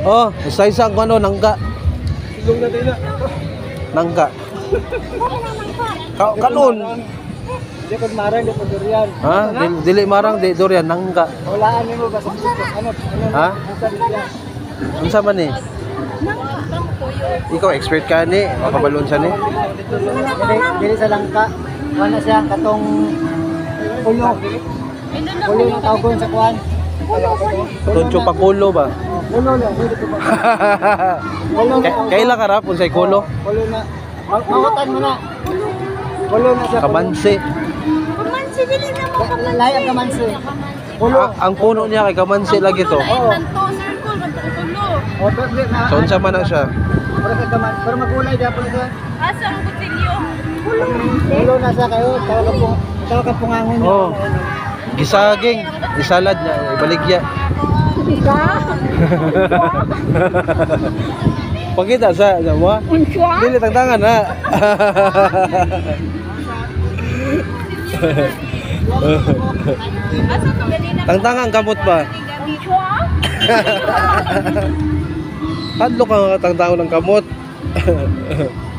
Oh, sa isang ano, nangka. Silong na din na. Nangka. Kanon. Di ko marang, di ko durian. Ha? Dili marang, di durian, nangka. Walaan mo ba sa ano? Ha? Unsa man ni? Ikaw expert ka ni, makabalon sa ni. Dili sa langka. Wala siya katong pulo. Pulo na tawgon sa kuan. Tuncho pakulo ba? Pulo na, hindi ko ba? Kaila ka rapon sa ikulo? Pulo na. Mawatan mo na. Pulo na siya. Kamansi. Kamansi, dili na mo kamansi. Lahi ang kamansi. Pulo. Ang puno niya kay kamansi lagi to. Oo. Circle, magtutulo. O, pero na. So unsa man na siya? Pero sa kaman, pero magulay dapat siya. Asa ang kutsilyo? Pulo na siya kayo. Tawag ka pungangon niya. Oh. Gisaging, isalad niya, ibaligya. Pakita sa mo. Dili tangtangan ha. Asa to ganina? Tangtangan kamot ba? Hadlo ka nga tangtangan ng kamot.